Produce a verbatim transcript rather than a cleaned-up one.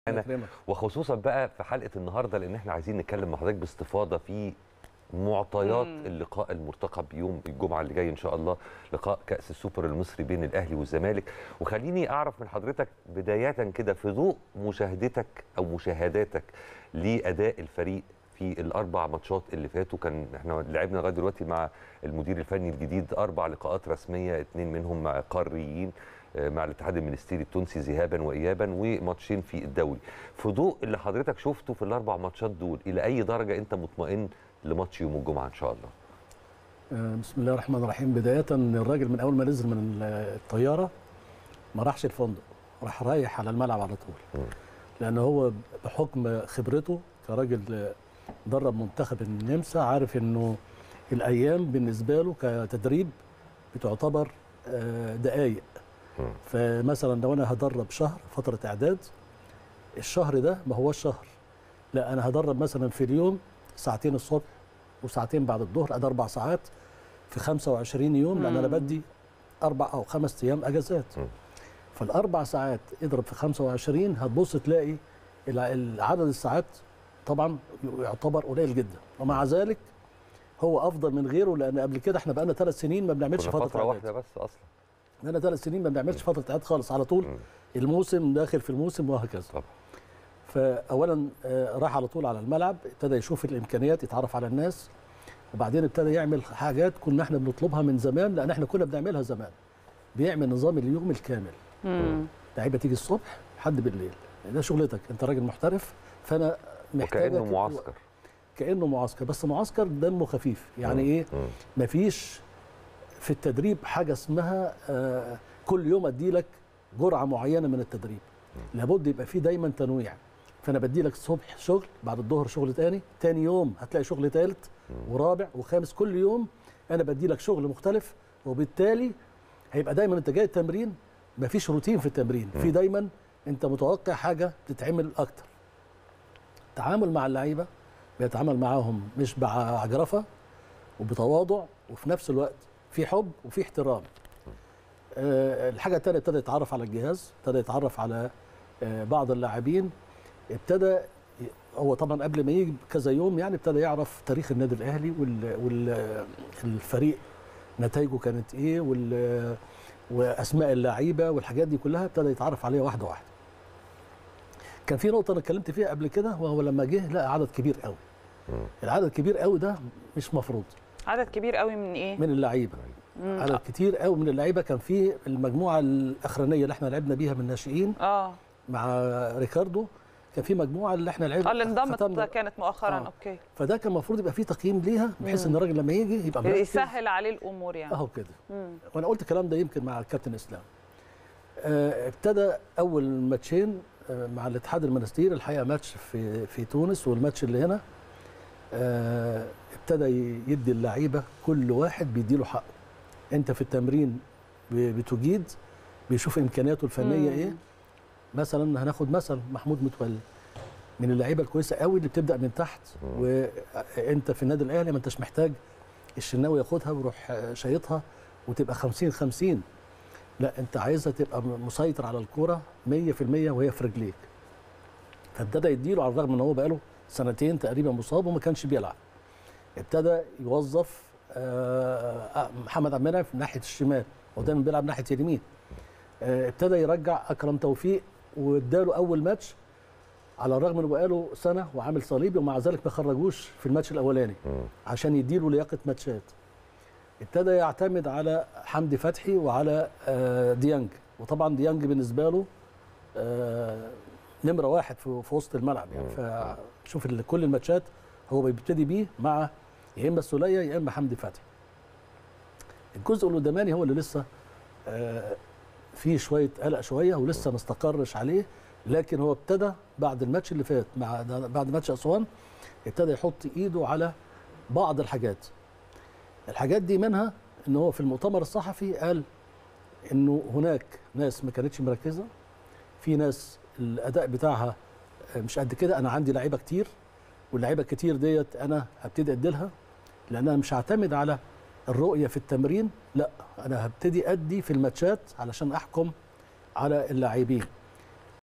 وخصوصا بقى في حلقه النهارده، لان احنا عايزين نتكلم مع حضرتك باستفاضه في معطيات مم. اللقاء المرتقب يوم الجمعه اللي جاي ان شاء الله، لقاء كاس السوبر المصري بين الاهلي والزمالك. وخليني اعرف من حضرتك بدايه كده في ضوء مشاهدتك او مشاهداتك لاداء الفريق في الاربع ماتشات اللي فاتوا. كان احنا لعبنا لغايه دلوقتي مع المدير الفني الجديد اربع لقاءات رسميه، اثنين منهم مع قاريين مع الاتحاد المنستيري التونسي ذهابا وايابا، وماتشين في الدوري. في ضوء اللي حضرتك شفته في الاربع ماتشات دول، الى اي درجه انت مطمئن لماتش يوم الجمعه ان شاء الله؟ بسم الله الرحمن الرحيم. بدايه الراجل من اول ما نزل من الطياره ما راحش الفندق، راح رايح على الملعب على طول. م. لان هو بحكم خبرته كراجل درب منتخب النمسا، عارف انه الايام بالنسبه له كتدريب بتعتبر دقائق. فمثلا لو انا هدرب شهر فتره اعداد، الشهر ده ما هوش شهر، لا انا هدرب مثلا في اليوم ساعتين الصبح وساعتين بعد الظهر، ادي اربع ساعات في خمسة وعشرين يوم، لان انا بدي اربع او خمس ايام اجازات. فالاربع ساعات اضرب في خمسة وعشرين، هتبص تلاقي عدد الساعات طبعا يعتبر قليل جدا، ومع ذلك هو افضل من غيره، لان قبل كده احنا بقالنا ثلاث سنين ما بنعملش فتره, فترة واحده بس اصلا. بقالنا ثلاث سنين ما بنعملش فتره اعداد خالص، على طول م. الموسم داخل في الموسم وهكذا. طبعا. فاولا راح على طول على الملعب، ابتدى يشوف الامكانيات، يتعرف على الناس، وبعدين ابتدى يعمل حاجات كنا احنا بنطلبها من زمان، لان احنا كنا بنعملها زمان. بيعمل نظام اليوم الكامل. لعيبه تيجي الصبح لحد بالليل، ده شغلتك، انت راجل محترف، فانا محتاجك وكانه معسكر. كانه معسكر، بس معسكر دمه خفيف. يعني مم. ايه؟ مم. مفيش في التدريب حاجه اسمها آه كل يوم ادي لك جرعه معينه من التدريب. مم. لابد يبقى فيه دايما تنويع. فانا بدي لك الصبح شغل، بعد الظهر شغل تاني، تاني يوم هتلاقي شغل ثالث ورابع وخامس، كل يوم انا بدي لك شغل مختلف، وبالتالي هيبقى دايما انت جاي التمرين مفيش روتين في التمرين، مم. في دايما انت متوقع حاجه تتعمل اكتر. التعامل مع اللعيبه بيتعامل معاهم مش بعجرفه وبتواضع، وفي نفس الوقت في حب وفي احترام. أه الحاجه الثانيه، ابتدى يتعرف على الجهاز، ابتدى يتعرف على أه بعض اللاعبين، ابتدى هو طبعا قبل ما يجي كذا يوم يعني ابتدى يعرف تاريخ النادي الاهلي والفريق نتائجه كانت ايه، واسماء اللعيبه والحاجات دي كلها ابتدى يتعرف عليها واحده واحده. كان في نقطه انا اتكلمت فيها قبل كده، وهو لما جه لقى عدد كبير قوي. العدد كبير قوي ده مش مفروض. عدد كبير قوي من ايه؟ من اللعيبه. عدد كتير قوي من اللعيبه. كان في المجموعه الاخرانيه اللي احنا لعبنا بيها من الناشئين اه مع ريكاردو، كان في مجموعه اللي احنا لعبنا اه اللي انضمت كانت مؤخرا. آه. اوكي. فده كان المفروض يبقى فيه تقييم ليها، بحيث ان الراجل لما يجي يبقى مركز، يسهل عليه الامور يعني. اهو كده. وانا قلت الكلام ده يمكن مع الكابتن اسلام. آه ابتدى اول ماتشين مع الاتحاد المنستيري، الحقيقه ماتش في في تونس، والماتش اللي هنا آه ابتدى يدي اللعيبه كل واحد بيديله حقه. انت في التمرين بتجيد، بيشوف امكانياته الفنيه مم. ايه. مثلا هناخد مثلا محمود متولي من اللعيبه الكويسه قوي اللي بتبدا من تحت، مم. وانت في النادي الاهلي ما انتش محتاج الشناوي ياخدها ويروح شايطها وتبقى خمسين خمسين، لا انت عايزها تبقى مسيطر على الكوره مية في المية وهي في رجليك. فابتدى يديله، على الرغم ان هو بقاله سنتين تقريبا مصاب وما كانش بيلعب. ابتدى يوظف محمد عبد المنعم في ناحيه الشمال، هو دايما بيلعب ناحيه اليمين. ابتدى يرجع اكرم توفيق واداله اول ماتش، على الرغم انه بقاله سنه وعامل صليبي، ومع ذلك ما خرجوش في الماتش الاولاني عشان يديله لياقه ماتشات. ابتدى يعتمد على حمدي فتحي وعلى ديانج، وطبعا ديانج بالنسبه له نمره واحد في وسط الملعب يعني. فشوف كل الماتشات هو بيبتدي بيه مع يا اما السوليه يا اما حمدي فتحي. الجزء القداماني هو اللي لسه فيه شويه قلق شويه ولسه ما استقرش عليه، لكن هو ابتدى بعد الماتش اللي فات مع بعد ماتش اسوان ابتدى يحط ايده على بعض الحاجات. الحاجات دي منها ان هو في المؤتمر الصحفي قال انه هناك ناس ما كانتش مركزه، في ناس الاداء بتاعها مش قد كده، انا عندي لعيبه كتير واللعيبه الكتير ديت انا هبتدي اديلها، لان انا مش هعتمد على الرؤيه في التمرين، لا انا هبتدي ادي في الماتشات علشان احكم على اللاعبين.